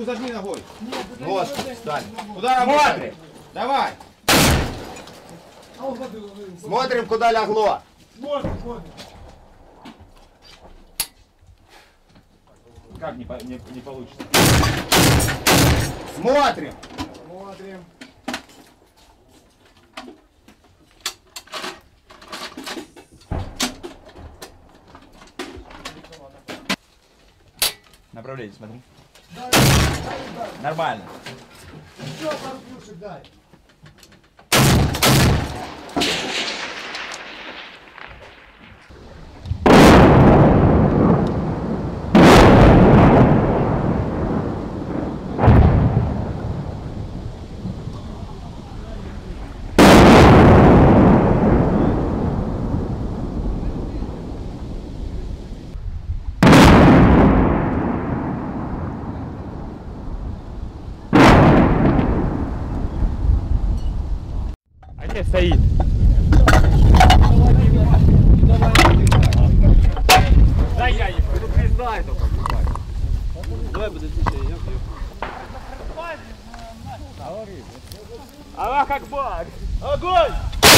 зажми ногой. Вот, встань. Куда работаем? Давай. Смотрим, куда лягло. Смотрим. Как не получится? Смотрим. Направление смотри. Нормально. Еще пару плюшек дай. Стоит. Да я не предупреждаю только. Давай подожди, я Аллах Акбар! Огонь!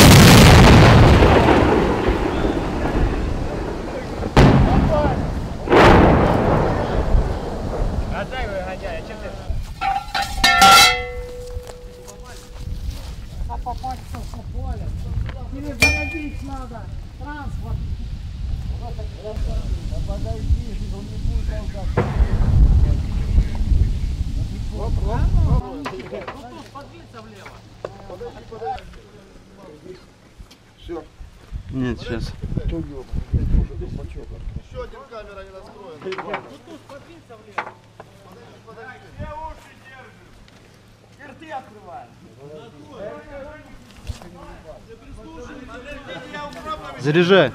Отдай его, гоняй, чем ты? Попасть в поле. Или заводить надо. Транспорт. Подожди, он не будет толкаться. Подвинься влево. Все. Нет, сейчас. Еще один камера не настроена. Подвинься влево. Где уши держишь? Рты открываем. Заряжай.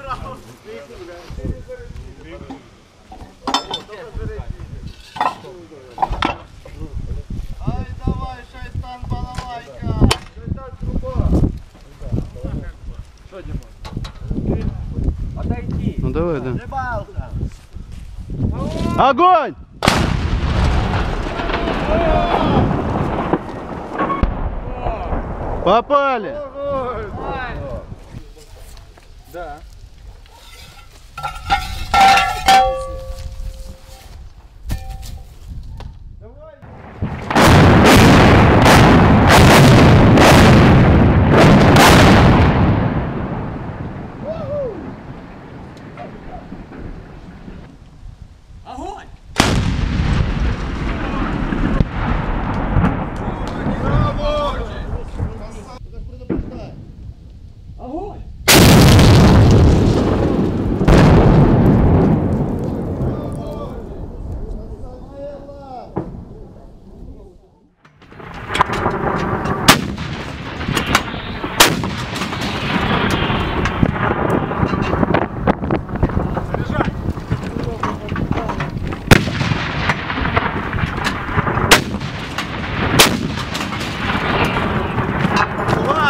Ай, давай, шайтан, балалайка. Шайтан, труба. Что, Дима? Отойди. Ну давай, да. Рыбалка. Огонь! Попали! Да. Огонь! Огонь!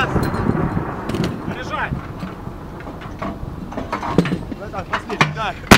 Так, последний, так.